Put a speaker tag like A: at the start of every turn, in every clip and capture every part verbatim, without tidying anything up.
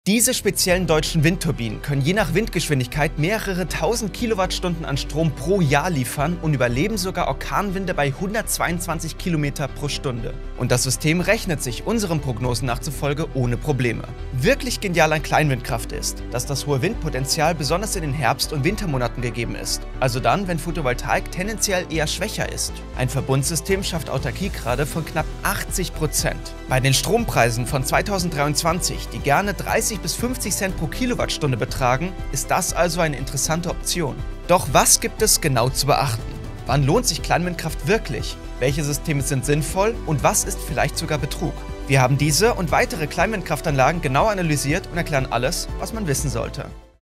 A: Diese speziellen deutschen Windturbinen können je nach Windgeschwindigkeit mehrere tausend Kilowattstunden an Strom pro Jahr liefern und überleben sogar Orkanwinde bei hundertzweiundzwanzig Kilometer pro Stunde. Und das System rechnet sich unseren Prognosen nachzufolge ohne Probleme. Wirklich genial an Kleinwindkraft ist, dass das hohe Windpotenzial besonders in den Herbst- und Wintermonaten gegeben ist. Also dann, wenn Photovoltaik tendenziell eher schwächer ist. Ein Verbundsystem schafft Autarkiegrade von knapp achtzig Prozent. Bei den Strompreisen von zweitausenddreiundzwanzig, die gerne dreißig bis fünfzig Cent pro Kilowattstunde betragen, ist das also eine interessante Option. Doch was gibt es genau zu beachten? Wann lohnt sich Kleinwindkraft wirklich? Welche Systeme sind sinnvoll und was ist vielleicht sogar Betrug? Wir haben diese und weitere Kleinwindkraftanlagen genau analysiert und erklären alles, was man wissen sollte.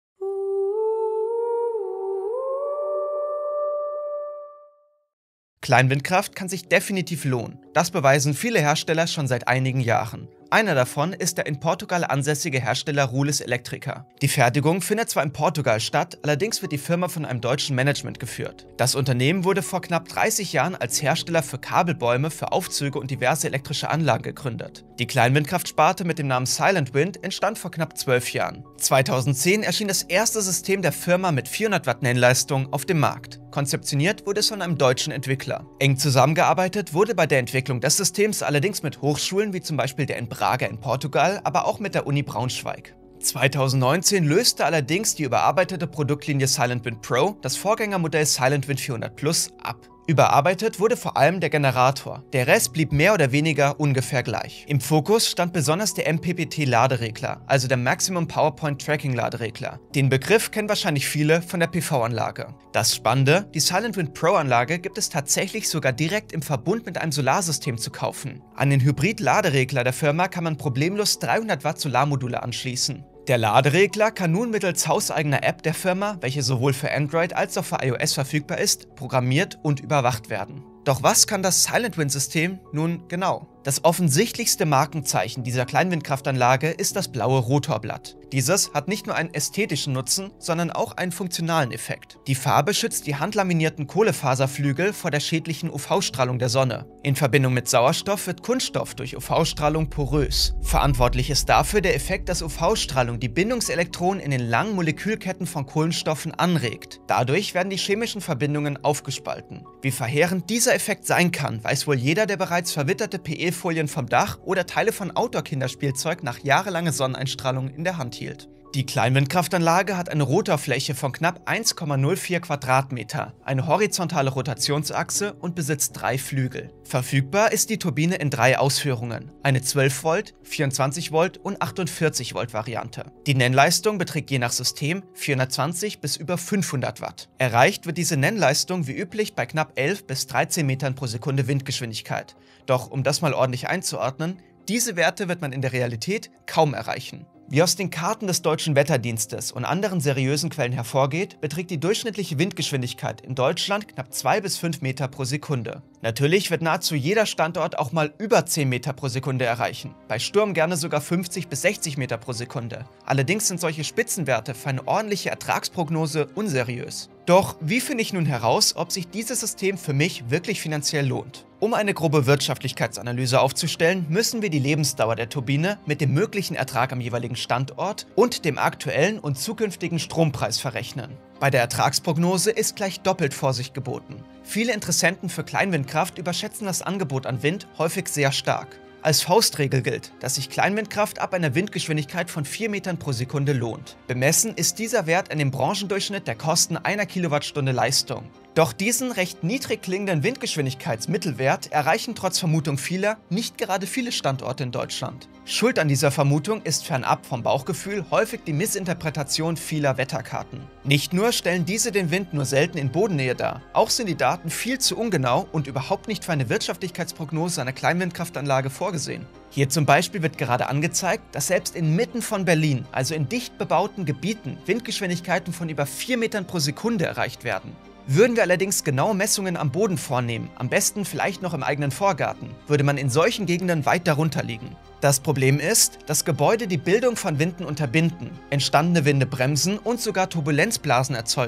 A: Kleinwindkraft kann sich definitiv lohnen. Das beweisen viele Hersteller schon seit einigen Jahren. Einer davon ist der in Portugal ansässige Hersteller Rulis Elétrica. Die Fertigung findet zwar in Portugal statt, allerdings wird die Firma von einem deutschen Management geführt. Das Unternehmen wurde vor knapp dreißig Jahren als Hersteller für Kabelbäume für Aufzüge und diverse elektrische Anlagen gegründet. Die Kleinwindkraftsparte mit dem Namen Silent Wind entstand vor knapp zwölf Jahren. zweitausendzehn erschien das erste System der Firma mit vierhundert Watt Nennleistung auf dem Markt. Konzeptioniert wurde es von einem deutschen Entwickler. Eng zusammengearbeitet wurde bei der Entwicklung des Systems allerdings mit Hochschulen wie zum Beispiel der in Braga in Portugal, aber auch mit der Uni Braunschweig. zweitausendneunzehn löste allerdings die überarbeitete Produktlinie Silent Wind Pro das Vorgängermodell Silent Wind vierhundert Plus ab. Überarbeitet wurde vor allem der Generator. Der Rest blieb mehr oder weniger ungefähr gleich. Im Fokus stand besonders der M P P T-Laderegler, also der Maximum Power Point Tracking Laderegler. Den Begriff kennen wahrscheinlich viele von der P V-Anlage. Das Spannende, die Silent Wind Pro-Anlage gibt es tatsächlich sogar direkt im Verbund mit einem Solarsystem zu kaufen. An den Hybrid-Laderegler der Firma kann man problemlos dreihundert Watt Solarmodule anschließen. Der Laderegler kann nun mittels hauseigener App der Firma, welche sowohl für Android als auch für iOS verfügbar ist, programmiert und überwacht werden. Doch was kann das Silent Wind System nun genau? Das offensichtlichste Markenzeichen dieser Kleinwindkraftanlage ist das blaue Rotorblatt. Dieses hat nicht nur einen ästhetischen Nutzen, sondern auch einen funktionalen Effekt. Die Farbe schützt die handlaminierten Kohlefaserflügel vor der schädlichen U V-Strahlung der Sonne. In Verbindung mit Sauerstoff wird Kunststoff durch U V-Strahlung porös. Verantwortlich ist dafür der Effekt, dass U V-Strahlung die Bindungselektronen in den langen Molekülketten von Kohlenstoffen anregt. Dadurch werden die chemischen Verbindungen aufgespalten. Wie verheerend dieser Effekt sein kann, weiß wohl jeder, der bereits verwitterte P E-Folien vom Dach oder Teile von Outdoor-Kinderspielzeug nach jahrelanger Sonneneinstrahlung in der Hand hielt. Die Kleinwindkraftanlage hat eine Rotorfläche von knapp eins Komma null vier Quadratmeter, eine horizontale Rotationsachse und besitzt drei Flügel. Verfügbar ist die Turbine in drei Ausführungen, eine zwölf Volt, vierundzwanzig Volt und achtundvierzig Volt Variante. Die Nennleistung beträgt je nach System vierhundertzwanzig bis über fünfhundert Watt. Erreicht wird diese Nennleistung wie üblich bei knapp elf bis dreizehn Metern pro Sekunde Windgeschwindigkeit. Doch um das mal ordentlich einzuordnen, diese Werte wird man in der Realität kaum erreichen. Wie aus den Karten des Deutschen Wetterdienstes und anderen seriösen Quellen hervorgeht, beträgt die durchschnittliche Windgeschwindigkeit in Deutschland knapp zwei bis fünf Meter pro Sekunde. Natürlich wird nahezu jeder Standort auch mal über zehn Meter pro Sekunde erreichen, bei Sturm gerne sogar fünfzig bis sechzig Meter pro Sekunde. Allerdings sind solche Spitzenwerte für eine ordentliche Ertragsprognose unseriös. Doch wie finde ich nun heraus, ob sich dieses System für mich wirklich finanziell lohnt? Um eine grobe Wirtschaftlichkeitsanalyse aufzustellen, müssen wir die Lebensdauer der Turbine mit dem möglichen Ertrag am jeweiligen Standort und dem aktuellen und zukünftigen Strompreis verrechnen. Bei der Ertragsprognose ist gleich doppelt Vorsicht geboten. Viele Interessenten für Kleinwindkraft überschätzen das Angebot an Wind häufig sehr stark. Als Faustregel gilt, dass sich Kleinwindkraft ab einer Windgeschwindigkeit von vier Metern pro Sekunde lohnt. Bemessen ist dieser Wert an dem Branchendurchschnitt der Kosten einer Kilowattstunde Leistung. Doch diesen recht niedrig klingenden Windgeschwindigkeitsmittelwert erreichen trotz Vermutung vieler nicht gerade viele Standorte in Deutschland. Schuld an dieser Vermutung ist fernab vom Bauchgefühl häufig die Missinterpretation vieler Wetterkarten. Nicht nur stellen diese den Wind nur selten in Bodennähe dar, auch sind die Daten viel zu ungenau und überhaupt nicht für eine Wirtschaftlichkeitsprognose einer Kleinwindkraftanlage vorgesehen. Hier zum Beispiel wird gerade angezeigt, dass selbst inmitten von Berlin, also in dicht bebauten Gebieten, Windgeschwindigkeiten von über vier Metern pro Sekunde erreicht werden. Würden wir allerdings genaue Messungen am Boden vornehmen, am besten vielleicht noch im eigenen Vorgarten, würde man in solchen Gegenden weit darunter liegen. Das Problem ist, dass Gebäude die Bildung von Winden unterbinden, entstandene Winde bremsen und sogar Turbulenzblasen erzeugen.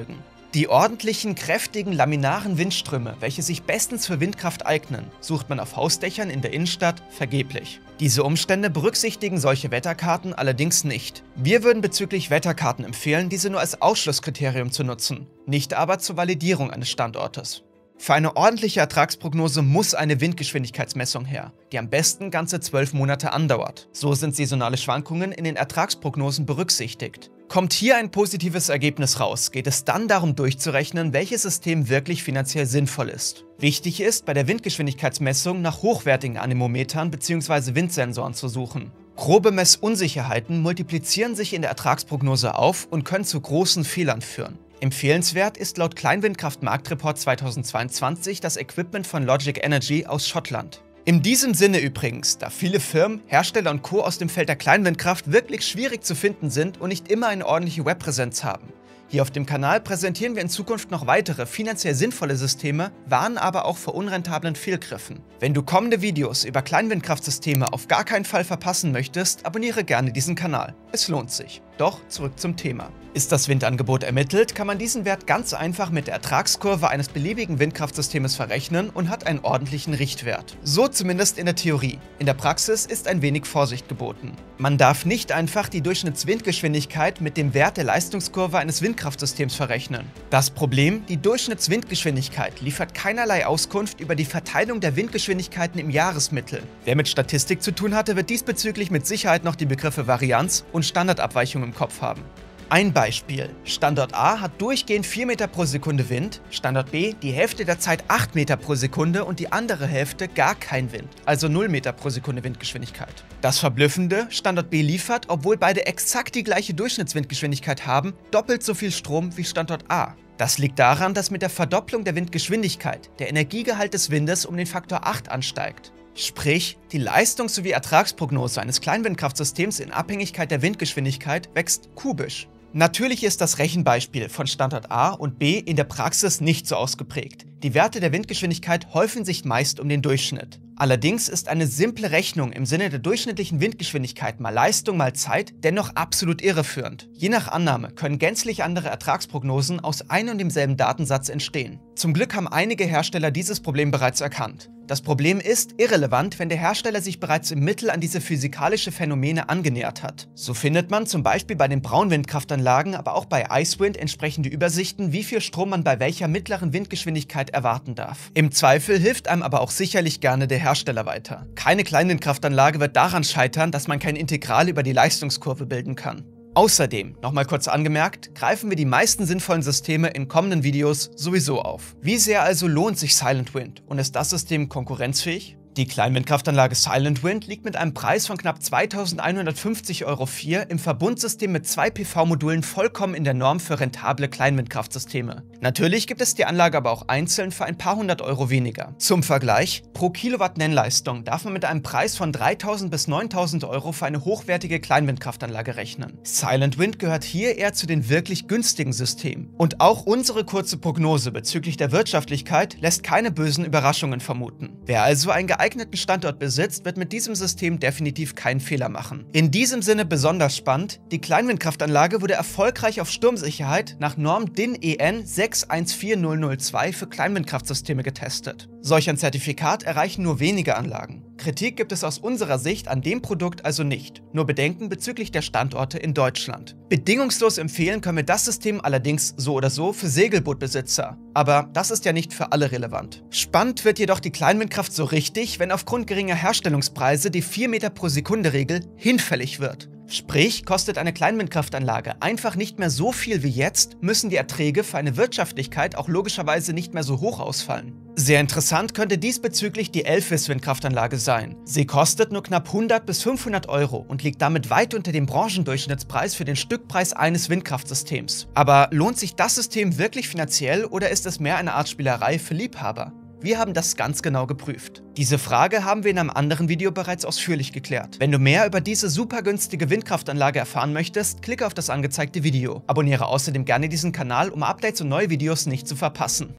A: Die ordentlichen, kräftigen, laminaren Windströme, welche sich bestens für Windkraft eignen, sucht man auf Hausdächern in der Innenstadt vergeblich. Diese Umstände berücksichtigen solche Wetterkarten allerdings nicht. Wir würden bezüglich Wetterkarten empfehlen, diese nur als Ausschlusskriterium zu nutzen, nicht aber zur Validierung eines Standortes. Für eine ordentliche Ertragsprognose muss eine Windgeschwindigkeitsmessung her, die am besten ganze zwölf Monate andauert. So sind saisonale Schwankungen in den Ertragsprognosen berücksichtigt. Kommt hier ein positives Ergebnis raus, geht es dann darum durchzurechnen, welches System wirklich finanziell sinnvoll ist. Wichtig ist, bei der Windgeschwindigkeitsmessung nach hochwertigen Anemometern bzw. Windsensoren zu suchen. Grobe Messunsicherheiten multiplizieren sich in der Ertragsprognose auf und können zu großen Fehlern führen. Empfehlenswert ist laut Kleinwindkraft-Marktreport zweitausendzweiundzwanzig das Equipment von Logic Energy aus Schottland. In diesem Sinne übrigens, da viele Firmen, Hersteller und Co. aus dem Feld der Kleinwindkraft wirklich schwierig zu finden sind und nicht immer eine ordentliche Webpräsenz haben. Hier auf dem Kanal präsentieren wir in Zukunft noch weitere finanziell sinnvolle Systeme, warnen aber auch vor unrentablen Fehlgriffen. Wenn du kommende Videos über Kleinwindkraftsysteme auf gar keinen Fall verpassen möchtest, abonniere gerne diesen Kanal. Es lohnt sich. Doch zurück zum Thema. Ist das Windangebot ermittelt, kann man diesen Wert ganz einfach mit der Ertragskurve eines beliebigen Windkraftsystems verrechnen und hat einen ordentlichen Richtwert. So zumindest in der Theorie. In der Praxis ist ein wenig Vorsicht geboten. Man darf nicht einfach die Durchschnittswindgeschwindigkeit mit dem Wert der Leistungskurve eines Windkraftsystems verrechnen. Das Problem: Die Durchschnittswindgeschwindigkeit liefert keinerlei Auskunft über die Verteilung der Windgeschwindigkeiten im Jahresmittel. Wer mit Statistik zu tun hatte, wird diesbezüglich mit Sicherheit noch die Begriffe Varianz und Standardabweichung im Kopf haben. Ein Beispiel: Standort A hat durchgehend vier Meter pro Sekunde Wind, Standort B die Hälfte der Zeit acht Meter pro Sekunde und die andere Hälfte gar kein Wind, also null Meter pro Sekunde Windgeschwindigkeit. Das Verblüffende: Standort B liefert, obwohl beide exakt die gleiche Durchschnittswindgeschwindigkeit haben, doppelt so viel Strom wie Standort A. Das liegt daran, dass mit der Verdopplung der Windgeschwindigkeit der Energiegehalt des Windes um den Faktor acht ansteigt. Sprich, die Leistungs- sowie Ertragsprognose eines Kleinwindkraftsystems in Abhängigkeit der Windgeschwindigkeit wächst kubisch. Natürlich ist das Rechenbeispiel von Standort A und B in der Praxis nicht so ausgeprägt. Die Werte der Windgeschwindigkeit häufen sich meist um den Durchschnitt. Allerdings ist eine simple Rechnung im Sinne der durchschnittlichen Windgeschwindigkeit mal Leistung mal Zeit dennoch absolut irreführend. Je nach Annahme können gänzlich andere Ertragsprognosen aus einem und demselben Datensatz entstehen. Zum Glück haben einige Hersteller dieses Problem bereits erkannt. Das Problem ist irrelevant, wenn der Hersteller sich bereits im Mittel an diese physikalische Phänomene angenähert hat. So findet man zum Beispiel bei den Braunwindkraftanlagen, aber auch bei Icewind entsprechende Übersichten, wie viel Strom man bei welcher mittleren Windgeschwindigkeit erwarten darf. Im Zweifel hilft einem aber auch sicherlich gerne der Hersteller weiter. Keine Kleinwindkraftanlage wird daran scheitern, dass man kein Integral über die Leistungskurve bilden kann. Außerdem, nochmal kurz angemerkt, greifen wir die meisten sinnvollen Systeme in kommenden Videos sowieso auf. Wie sehr also lohnt sich Silent Wind und ist das System konkurrenzfähig? Die Kleinwindkraftanlage Silent Wind liegt mit einem Preis von knapp zweitausendeinhundertfünfzig Euro vier im Verbundsystem mit zwei P V-Modulen vollkommen in der Norm für rentable Kleinwindkraftsysteme. Natürlich gibt es die Anlage aber auch einzeln für ein paar hundert Euro weniger. Zum Vergleich: Pro Kilowatt Nennleistung darf man mit einem Preis von dreitausend bis neuntausend Euro für eine hochwertige Kleinwindkraftanlage rechnen. Silent Wind gehört hier eher zu den wirklich günstigen Systemen. Und auch unsere kurze Prognose bezüglich der Wirtschaftlichkeit lässt keine bösen Überraschungen vermuten. Wer also ein geeigneten Standort besitzt, wird mit diesem System definitiv keinen Fehler machen. In diesem Sinne besonders spannend: Die Kleinwindkraftanlage wurde erfolgreich auf Sturmsicherheit nach Norm D I N E N sechs eins vier null null zwei für Kleinwindkraftsysteme getestet. Solch ein Zertifikat erreichen nur wenige Anlagen. Kritik gibt es aus unserer Sicht an dem Produkt also nicht, nur Bedenken bezüglich der Standorte in Deutschland. Bedingungslos empfehlen können wir das System allerdings so oder so für Segelbootbesitzer, aber das ist ja nicht für alle relevant. Spannend wird jedoch die Kleinwindkraft so richtig, wenn aufgrund geringer Herstellungspreise die vier Meter pro Sekunde Regel hinfällig wird. Sprich, kostet eine Kleinwindkraftanlage einfach nicht mehr so viel wie jetzt, müssen die Erträge für eine Wirtschaftlichkeit auch logischerweise nicht mehr so hoch ausfallen. Sehr interessant könnte diesbezüglich die Elfwiss-Windkraftanlage sein. Sie kostet nur knapp hundert bis fünfhundert Euro und liegt damit weit unter dem Branchendurchschnittspreis für den Stückpreis eines Windkraftsystems. Aber lohnt sich das System wirklich finanziell oder ist es mehr eine Art Spielerei für Liebhaber? Wir haben das ganz genau geprüft. Diese Frage haben wir in einem anderen Video bereits ausführlich geklärt. Wenn du mehr über diese super günstige Windkraftanlage erfahren möchtest, klicke auf das angezeigte Video. Abonniere außerdem gerne diesen Kanal, um Updates und neue Videos nicht zu verpassen.